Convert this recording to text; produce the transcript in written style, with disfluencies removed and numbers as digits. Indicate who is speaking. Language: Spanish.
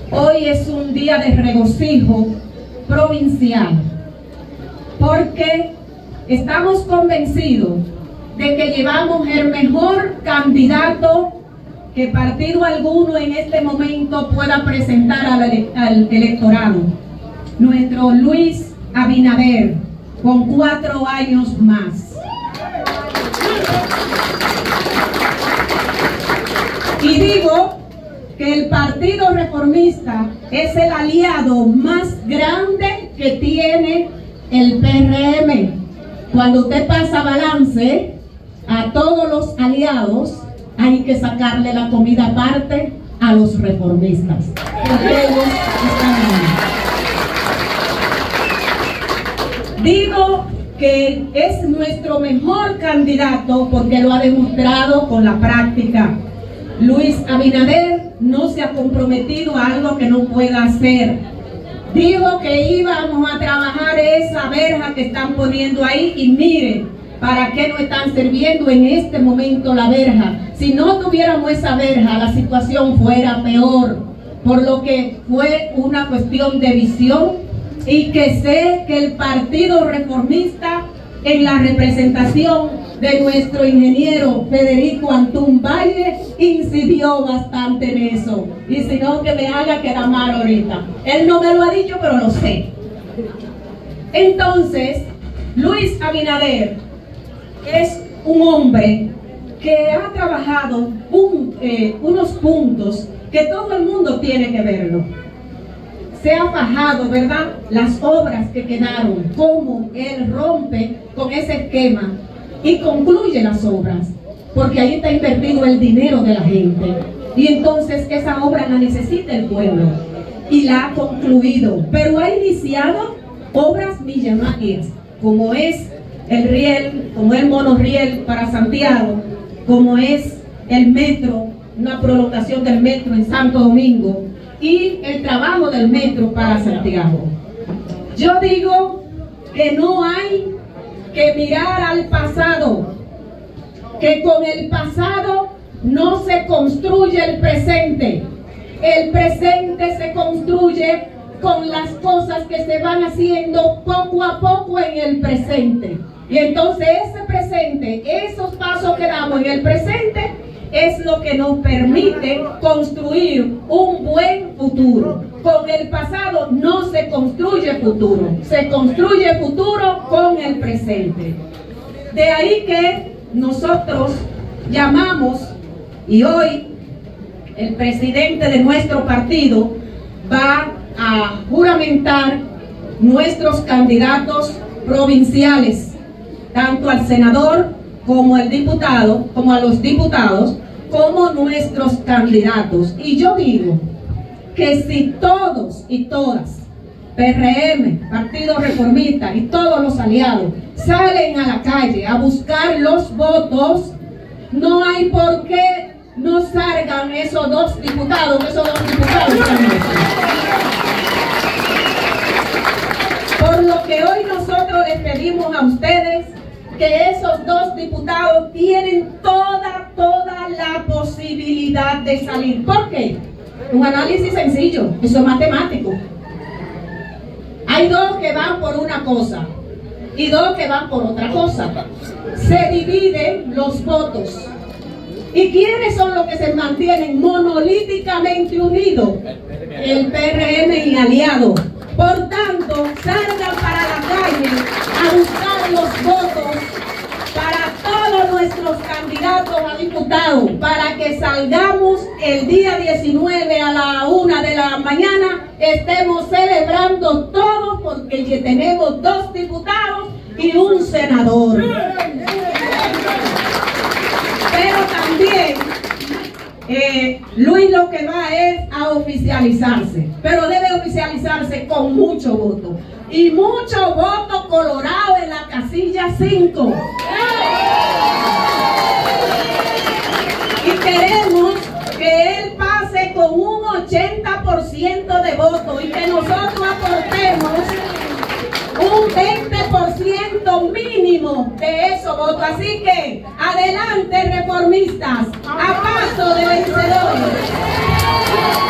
Speaker 1: Hoy es un día de regocijo provincial, porque estamos convencidos de que llevamos el mejor candidato que partido alguno en este momento pueda presentar al electorado, nuestro Luis Abinader, con 4 años más. Y digo que el Partido Reformista es el aliado más grande que tiene el PRM. Cuando usted pasa balance a todos los aliados, hay que sacarle la comida aparte a los reformistas, porque ellos están ahí. Digo que es nuestro mejor candidato porque lo ha demostrado con la práctica. Luis Abinader no se ha comprometido a algo que no pueda hacer. Dijo que íbamos a trabajar esa verja que están poniendo ahí, y miren para qué no están sirviendo en este momento la verja. Si no tuviéramos esa verja, la situación fuera peor, por lo que fue una cuestión de visión, y que sé que el Partido Reformista, en la representación de nuestro ingeniero Federico Antún Valle, incidió bastante en eso. Y si no, que me haga quedar mal ahorita. Él no me lo ha dicho, pero lo sé. Entonces, Luis Abinader es un hombre que ha trabajado unos puntos que todo el mundo tiene que verlo. Se ha fajado, ¿verdad?, las obras que quedaron, cómo él rompe con ese esquema y concluye las obras, porque ahí está invertido el dinero de la gente, y entonces esa obra la necesita el pueblo, y la ha concluido. Pero ha iniciado obras millonarias, como es el riel, como el monorriel para Santiago, como es el metro, una prolongación del metro en Santo Domingo, y el trabajo del metro para Santiago. Yo digo que no hay que mirar al pasado, que con el pasado no se construye el presente. El presente se construye con las cosas que se van haciendo poco a poco en el presente. Y entonces ese presente, esos pasos que damos en el presente, es lo que nos permite construir un buen futuro. Con el pasado no se construye futuro, se construye futuro con el presente. De ahí que nosotros llamamos, y hoy el presidente de nuestro partido va a juramentar nuestros candidatos provinciales, tanto al senador como al diputado, como a los diputados, como nuestros candidatos. Y yo digo que si todos y todas, PRM, Partido Reformista y todos los aliados, salen a la calle a buscar los votos, no hay por qué no salgan esos dos diputados, Por lo que hoy nosotros les pedimos a ustedes que esos dos diputados tienen toda la posibilidad de salir. ¿Por qué? Un análisis sencillo, eso es matemático. Hay dos que van por una cosa y dos que van por otra cosa. Se dividen los votos. ¿Y quiénes son los que se mantienen monolíticamente unidos? El PRM y aliados. Por tanto, salgan para la calle a buscar los votos para todos nuestros candidatos a diputados, para que salgamos el día 19 a la 1 de la mañana, estemos celebrando todos, porque ya tenemos 2 diputados y un senador. Pero también Luis lo que va es a oficializarse, pero debe oficializarse con mucho voto, y mucho voto colorado en la casilla 5. Y queremos que él pase con un 80% de voto, y que nosotros aportemos un 20% mínimo de esos votos. Así que adelante, reformistas, a paso de vencedores.